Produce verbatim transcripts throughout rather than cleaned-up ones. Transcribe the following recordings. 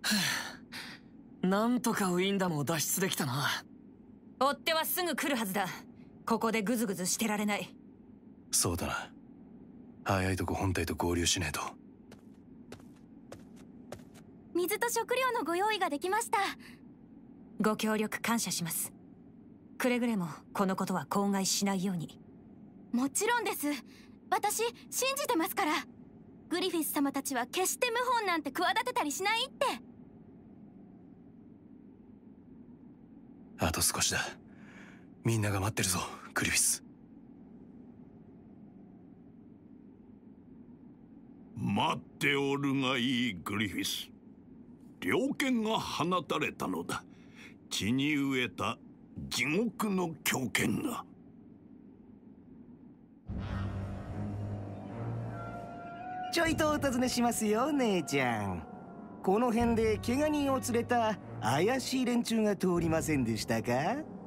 なんとかウィンダムを脱出できたな。 追っ手はすぐ来るはずだ。ここでグズグズしてられない。 そうだな。早いとこ本体と合流しねえと。 水と食料のご用意ができました。 ご協力感謝します。くれぐれもこのことは口外しないように。 もちろんです。私信じてますから。グリフィス様たちは決して謀反なんて企てたりしないって。 あと少しだ。みんなが待ってるぞ、グリフィス。 待っておるがいい、グリフィス。猟犬が放たれたのだ。血に飢えた地獄の狂犬が。 ちょいとお尋ねしますよ、姉ちゃん。この辺で怪我人を連れた怪しい連中が通りませんでしたか？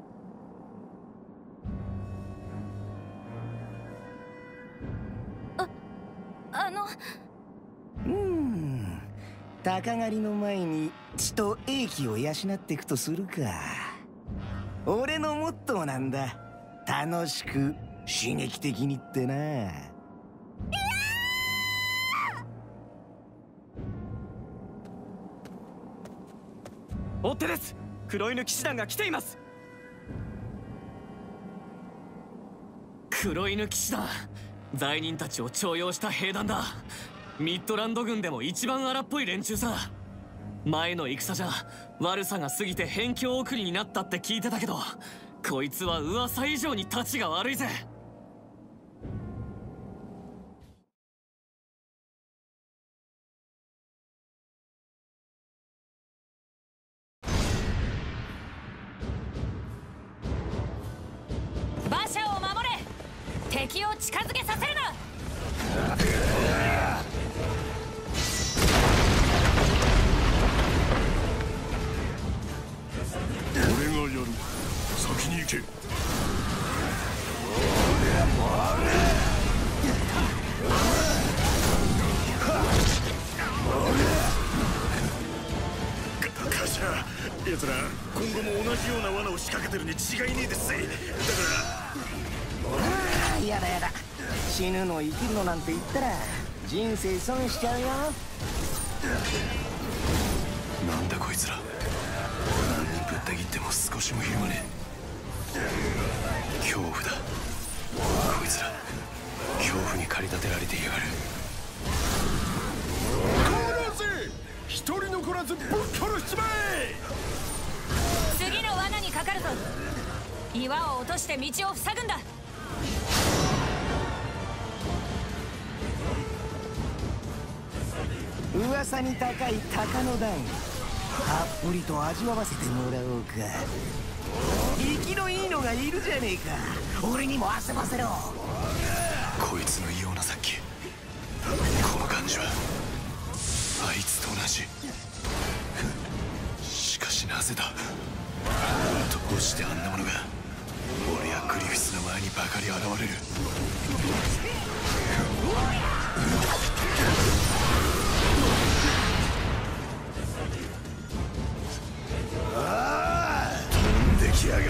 あ、あのうーん、鷹狩りの前に血と英気を養っていくとするか。俺のモットーなんだ。楽しく刺激的にってな。 追っ手です。黒犬騎士団が来ています。黒犬騎士団、罪人たちを徴用した兵団だ。ミッドランド軍でも一番荒っぽい連中さ。前の戦じゃ悪さが過ぎて辺境送りになったって聞いてたけど、こいつは噂以上にタチが悪いぜ。 馬車を守れ。敵を近づけさせるな。 俺がやる。先に行け。カシャ、奴ら今後も同じような罠を仕掛けてるに違いねえですぜ。だからああ、やだやだ。死ぬの生きるのなんて言ったら人生損しちゃうよ。 なんだこいつら。何人ぶった切っても少しもひるまねえ。恐怖だ。こいつら恐怖に駆り立てられていやがる。 殺せ。一人残らずぶっ殺しちまえ。 次の罠にかかるぞ。岩を落として道を塞ぐんだ。 噂に高い鷹の段、たっぷりと味わわせてもらおうか。生きのいいのがいるじゃねえか。俺にも遊ばせろ。 こいつの異様な殺気、この感じはあいつと同じ。しかしなぜだ。どうしてあんなものが俺やグリフィスの前にばかり現れる。 ああ、飛んできやがる。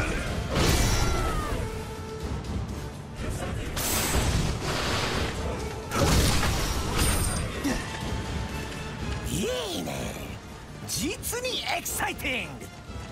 いいね。実にエキサイティング。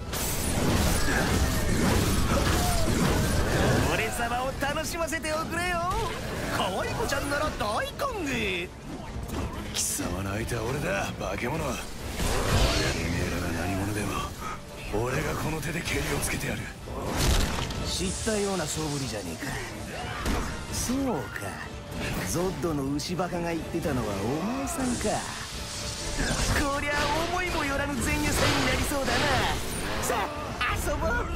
俺様を楽しませておくれよ。可愛い子ちゃんなら大歓迎。 貴様の相手は俺だ、化け物。てめえらが何者でも俺がこの手で蹴りをつけてやる。 知ったような素振りじゃねえか。そうか、ゾッドの牛バカが言ってたのはお前さんか。こりゃ思いもよらぬ前夜祭になりそうだな。さあ遊ぼう。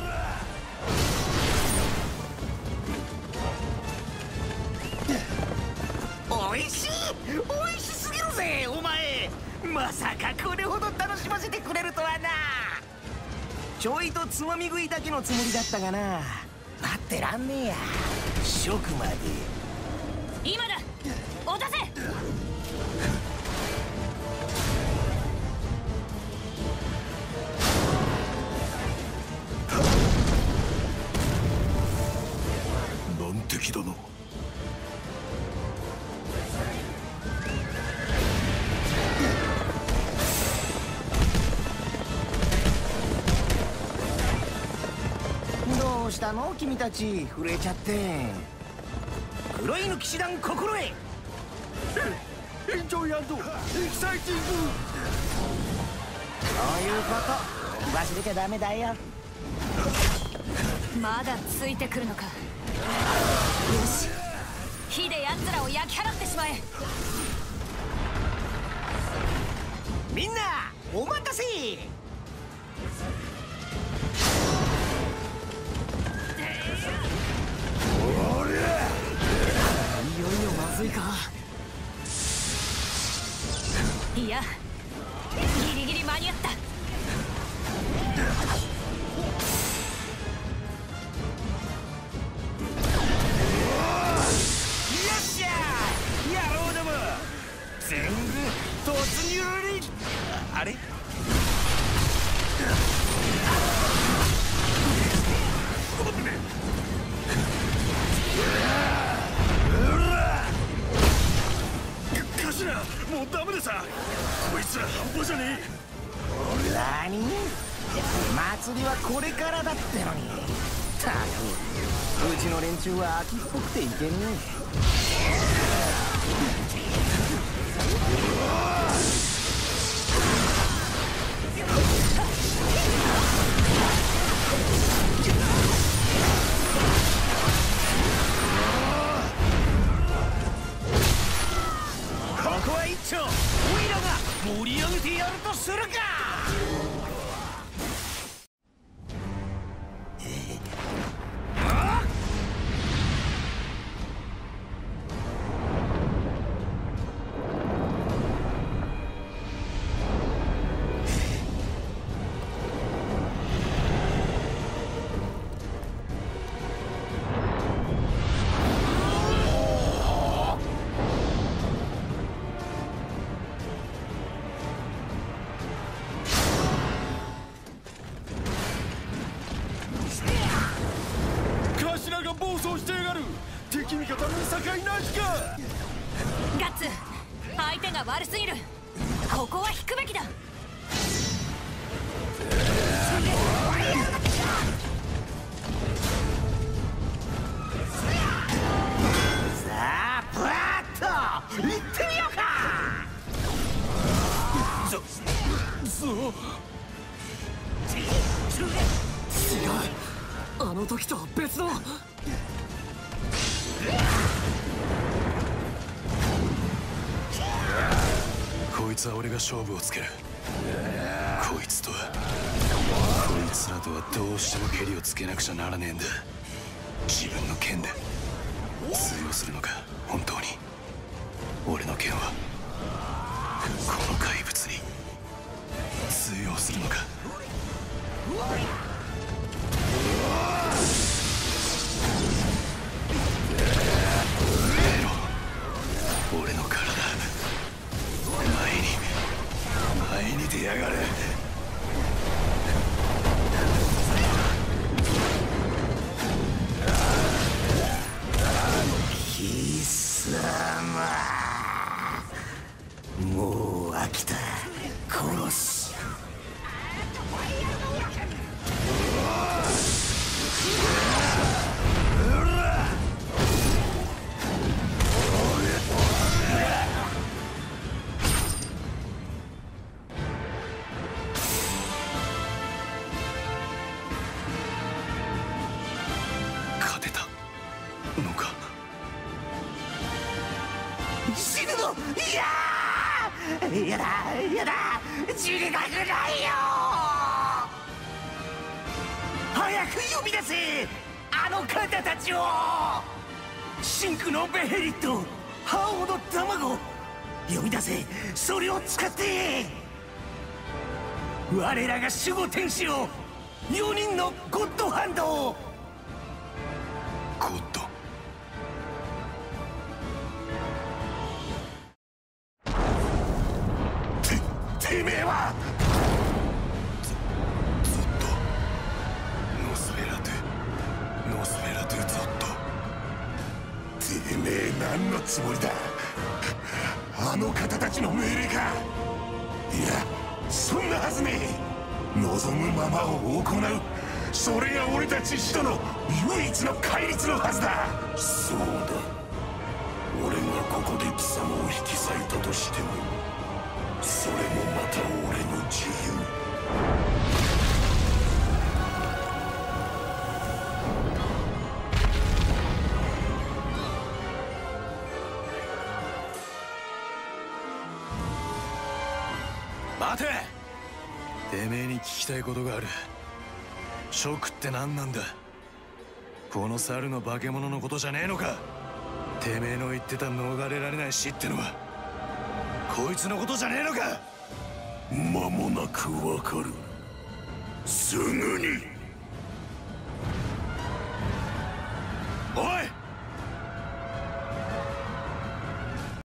おいしい、おいしすぎるぜお前。まさかこれほど楽しませてくれるとはな。ちょいとつまみ食いだけのつもりだったがな。待ってらんねえや、食まで。 今だ、落とせ。 したの君たち。震えちゃって。黒犬騎士団心得。 エンジョイ&エキサイティング。 そういうこと忘れちゃダメだよ。 まだついてくるのか。よし、火で奴らを焼き払ってしまえ。 みんなお待たせ。 いよいよまずいか。 いや、ギリギリ間に合った。 全部突入に。あれ頭、もうダメでさ。こいつら半端じゃねえ。何？祭りはこれからだってのに。たくうちの連中は秋っぽくていけんねここは一丁オイラが盛り上げてやるとするか。 暴走してやがる。敵味方の境なしか。 ガッツ、相手が悪すぎる。ここは引くべきだ。 さあブラッと行ってみようか。 そそう違う、あの時とは別の。 こいつは俺が勝負をつける。こいつとはこいつらとはどうしてもケリをつけなくちゃならねえんだ。自分の剣で通用するのか。本当に俺の剣はこの怪物に通用するのか。俺の体、前に前に出やがれ。 貴様、もう飽きた。殺す。死ぬぞ。いやー、やだやだ、死にたくないよ。早く呼び出せ、あの方たちを。真紅のベヘリット、覇王の卵、呼び出せ。それを使って我らが守護天使を、よにんのゴッドハンドを。 ゴッドてめえはゾッド、ノスフェラトゥノスフェラトゥゾッド。 てめえ何のつもりだ。あの方たちの命令か。いや、そんなはずねえ。望むままを行う。 それが俺たち使徒の唯一の戒律のはずだ。 そうだ、俺がここで貴様を引き裂いたとしてもそれもまた俺の自由。 待て！てめえに聞きたいことがある。職って何なんだ？この猿の化け物のことじゃねえのか？てめえの言ってた逃れられない死ってのはこいつのことじゃねえのか？ 間もなくわかる。すぐに。